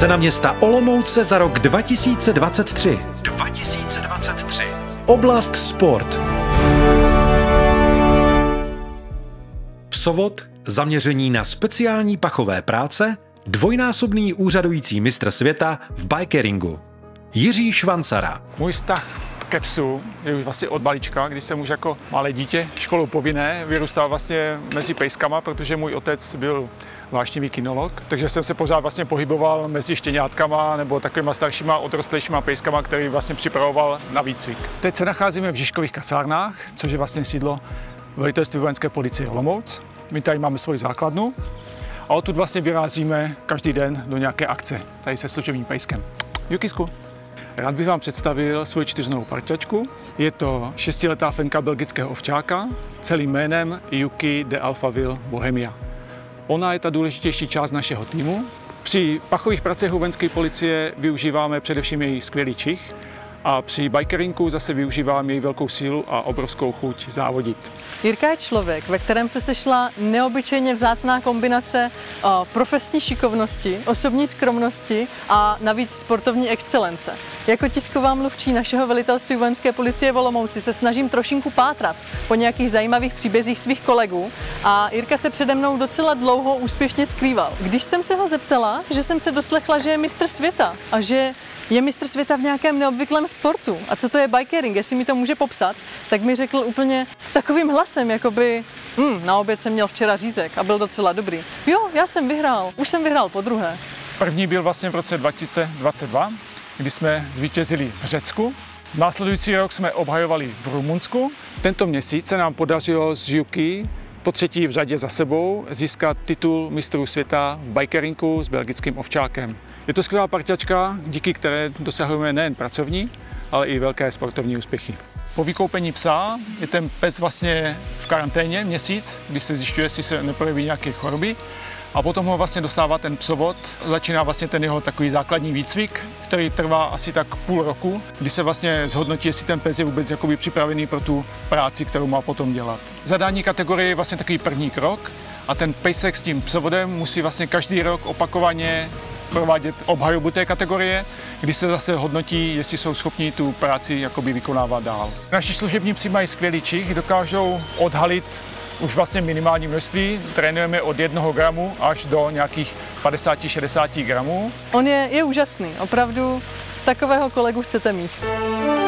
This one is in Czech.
Cena města Olomouce za rok 2023. Oblast sport. Psovod, zaměření na speciální pachové práce, dvojnásobný úřadující mistr světa v bikeringu. Jiří Švancara. Můj vztah ke psu je už vlastně od malička, když jsem už jako malé dítě školou povinné vyrůstal vlastně mezi pejskama, protože můj otec byl vášnivý kynolog, takže jsem se pořád vlastně pohyboval mezi štěňátkama nebo takovýma staršíma odrostlejšíma pejskama, který vlastně připravoval na výcvik. Teď se nacházíme v Žižkových kasárnách, což je vlastně sídlo velitelství vojenské policie Olomouc. My tady máme svoji základnu a odtud vlastně vyrazíme každý den do nějaké akce, tady se služebním pejskem. Jukisku. Rád bych vám představil svoji čtyřnohou parťačku. Je to 6letá fenka belgického ovčáka, celým jménem Yuki de Alphaville Bohemia. Ona je ta důležitější část našeho týmu. Při pachových pracech vojenské policie využíváme především její skvělý čich a při bikeringu zase využívám její velkou sílu a obrovskou chuť závodit. Jirka je člověk, ve kterém se sešla neobyčejně vzácná kombinace profesní šikovnosti, osobní skromnosti a navíc sportovní excelence. Jako tisková mluvčí našeho velitelství vojenské policie v Olomouci se snažím trošinku pátrat po nějakých zajímavých příbězích svých kolegů a Jirka se přede mnou docela dlouho úspěšně skrýval. Když jsem se ho zeptala, že jsem se doslechla, že je mistr světa a že je mistr světa v nějakém neobvyklém sportu a co to je bikering, jestli mi to může popsat, tak mi řekl úplně takovým hlasem, jakoby na oběd jsem měl včera řízek a byl docela dobrý. Jo, já jsem vyhrál, už jsem vyhrál podruhé. První byl vlastně v roce 2022, kdy jsme zvítězili v Řecku. Následující rok jsme obhajovali v Rumunsku. Tento měsíc se nám podařilo s Yuki po třetí v řadě za sebou získat titul mistrů světa v bikeringu s belgickým ovčákem. Je to skvělá parťačka, díky které dosahujeme nejen pracovní, ale i velké sportovní úspěchy. Po vykoupení psa je ten pes vlastně v karanténě měsíc, kdy se zjišťuje, jestli se neprojeví nějaké choroby. A potom ho vlastně dostává ten psovod, začíná vlastně ten jeho takový základní výcvik, který trvá asi tak půl roku, kdy se vlastně zhodnotí, jestli ten pes je vůbec jakoby připravený pro tu práci, kterou má potom dělat. Zadání kategorie je vlastně takový první krok a ten pejsek s tím psovodem musí vlastně každý rok opakovaně provádět obhajobu té kategorie, kdy se zase hodnotí, jestli jsou schopni tu práci jakoby vykonávat dál. Naši služební psi mají skvělý čich, dokážou odhalit už vlastně minimální množství, trénujeme od 1 gramu až do nějakých 50-60 gramů. On je úžasný, opravdu takového kolegu chcete mít.